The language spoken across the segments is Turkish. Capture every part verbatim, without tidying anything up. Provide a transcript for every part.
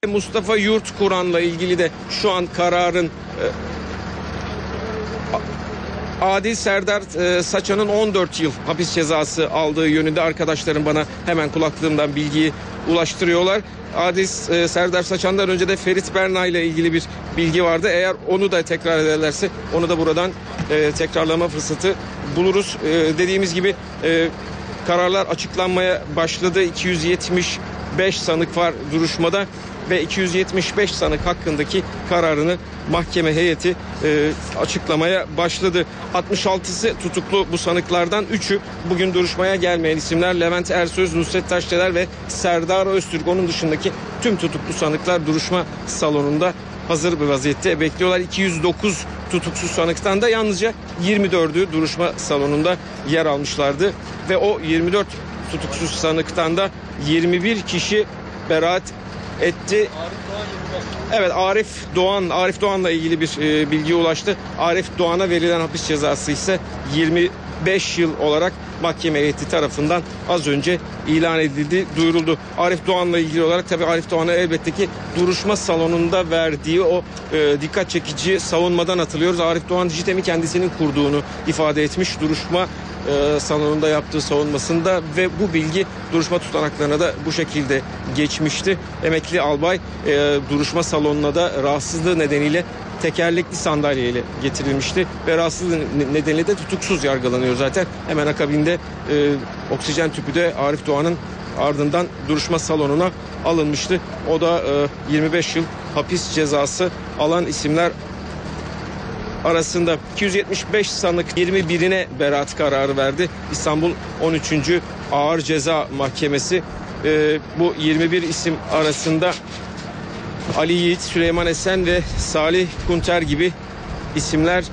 Mustafa Yurtkuran'la ilgili de şu an kararın e, Adil Serdar e, Saçan'ın on dört yıl hapis cezası aldığı yönünde arkadaşlarım bana hemen kulaklığımdan bilgiyi ulaştırıyorlar. Adil e, Serdar Saçan'dan önce de Ferit Berna ile ilgili bir bilgi vardı. Eğer onu da tekrar ederlerse onu da buradan e, tekrarlama fırsatı buluruz. E, dediğimiz gibi e, kararlar açıklanmaya başladı. iki yüz yetmiş beş sanık var duruşmada ve iki yüz yetmiş beş sanık hakkındaki kararını mahkeme heyeti e, açıklamaya başladı. altmış altısı tutuklu, bu sanıklardan üçü bugün duruşmaya gelmeyen isimler. Levent Ersöz, Nusret Taşdeler ve Serdar Öztürk. Onun dışındaki tüm tutuklu sanıklar duruşma salonunda hazır bir vaziyette bekliyorlar. iki yüz dokuz tutuksuz sanıktan da yalnızca yirmi dördü duruşma salonunda yer almışlardı ve o yirmi dört tutuksuz sanıktan da yirmi bir kişi beraat etti. Evet, Arif Doğan, Arif Doğan'la ilgili bir e, bilgi ulaştı. Arif Doğan'a verilen hapis cezası ise yirmi beş yıl olarak mahkeme heyeti tarafından az önce ilan edildi, duyuruldu. Arif Doğan'la ilgili olarak tabii Arif Doğan'a elbette ki duruşma salonunda verdiği o e, dikkat çekici savunmadan hatırlıyoruz. Arif Doğan JITEM'i kendisinin kurduğunu ifade etmiş duruşma e, salonunda yaptığı savunmasında ve bu bilgi duruşma tutanaklarına da bu şekilde geçmişti. Emekli albay e, duruşma salonuna da rahatsızlığı nedeniyle tekerlekli sandalyeyle getirilmişti ve rahatsızlığı nedeniyle de tutuksuz yargılanıyor zaten. Hemen akabinde e, oksijen tüpü de Arif Doğan'ın ardından duruşma salonuna alınmıştı. O da e, yirmi beş yıl hapis cezası alan isimler arasında. iki yüz yetmiş beş sanık yirmi birine beraat kararı verdi. İstanbul on üçüncü Ağır Ceza Mahkemesi e, bu yirmi bir isim arasında Ali Yiğit, Süleyman Esen ve Salih Kunter gibi isimler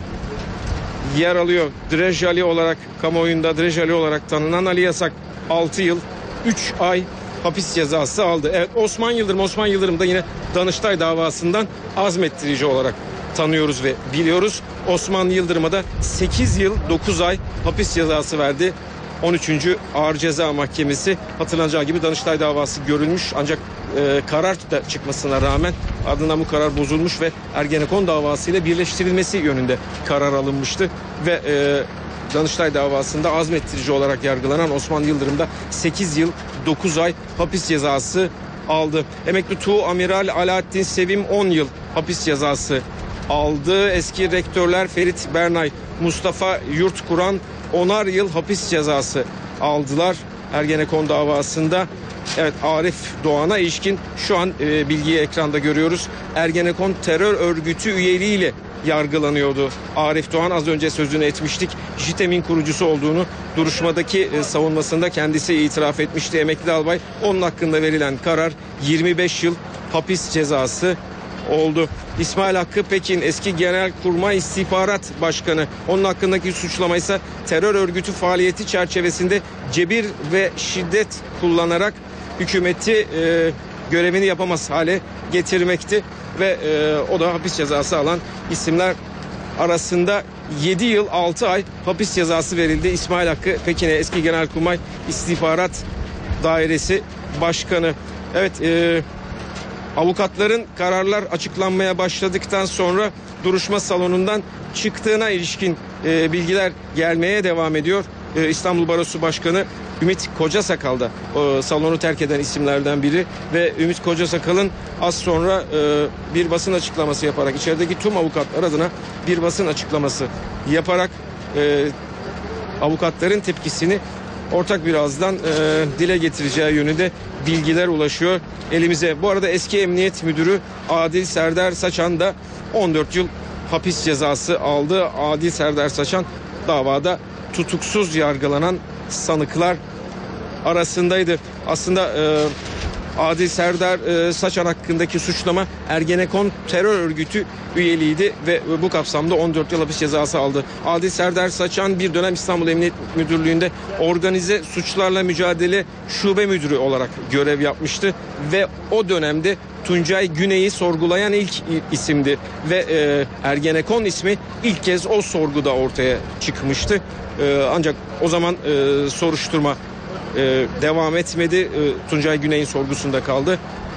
yer alıyor. Drej Ali olarak kamuoyunda Drej Ali olarak tanınan Ali Yasak altı yıl üç ay hapis cezası aldı. Evet, Osman Yıldırım, Osman Yıldırım da yine Danıştay davasından azmettirici olarak tanıyoruz ve biliyoruz. Osman Yıldırım'a da sekiz yıl dokuz ay hapis cezası verdi on üçüncü Ağır Ceza Mahkemesi. Hatırlanacağı gibi Danıştay davası görülmüş ancak e, karar da çıkmasına rağmen ardından bu karar bozulmuş ve Ergenekon davasıyla birleştirilmesi yönünde karar alınmıştı ve e, Danıştay davasında azmettirici olarak yargılanan Osman Yıldırım da sekiz yıl dokuz ay hapis cezası aldı. Emekli Tuğ Amiral Alaaddin Sevim on yıl hapis cezası aldı. Eski rektörler Ferit Bernay, Mustafa Yurtkuran onar yıl hapis cezası aldılar Ergenekon davasında. Evet, Arif Doğan'a ilişkin şu an e, bilgiyi ekranda görüyoruz. Ergenekon terör örgütü üyeliğiyle yargılanıyordu Arif Doğan. Az önce sözünü etmiştik. JITEM'in kurucusu olduğunu duruşmadaki e, savunmasında kendisi itiraf etmişti emekli albay. Onun hakkında verilen karar yirmi beş yıl hapis cezası oldu. İsmail Hakkı Pekin, eski Genelkurmay İstihbarat Başkanı, onun hakkındaki suçlama ise terör örgütü faaliyeti çerçevesinde cebir ve şiddet kullanarak hükümeti e, görevini yapamaz hale getirmekti ve e, o da hapis cezası alan isimler arasında. Yedi yıl altı ay hapis cezası verildi İsmail Hakkı Pekin'e, eski Genelkurmay İstihbarat Dairesi Başkanı. Evet, e, avukatların kararlar açıklanmaya başladıktan sonra duruşma salonundan çıktığına ilişkin e, bilgiler gelmeye devam ediyor. E, İstanbul Barosu Başkanı Ümit Kocasakal da e, salonu terk eden isimlerden biri ve Ümit Kocasakal'ın az sonra e, bir basın açıklaması yaparak, içerideki tüm avukatlar adına bir basın açıklaması yaparak e, avukatların tepkisini ortak bir ağızdan e, dile getireceği yönünde bilgiler ulaşıyor elimize. Bu arada eski Emniyet Müdürü Adil Serdar Saçan da on dört yıl hapis cezası aldı. Adil Serdar Saçan davada tutuksuz yargılanan sanıklar arasındaydı. Aslında e, Adil Serdar e, Saçan hakkındaki suçlama Ergenekon terör örgütü üyeliğiydi ve bu kapsamda on dört yıl hapis cezası aldı. Adil Serdar Saçan bir dönem İstanbul Emniyet Müdürlüğü'nde organize suçlarla mücadele şube müdürü olarak görev yapmıştı ve o dönemde Tuncay Güney'i sorgulayan ilk isimdi ve e, Ergenekon ismi ilk kez o sorguda ortaya çıkmıştı. E, ancak o zaman e, soruşturma Ee, devam etmedi. Ee, Tuncay Güney'in sorgusunda kaldı.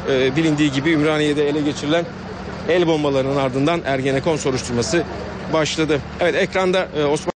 e, bilindiği gibi Ümraniye'de ele geçirilen el bombalarının ardından Ergenekon soruşturması başladı. Evet, ekranda e, Osman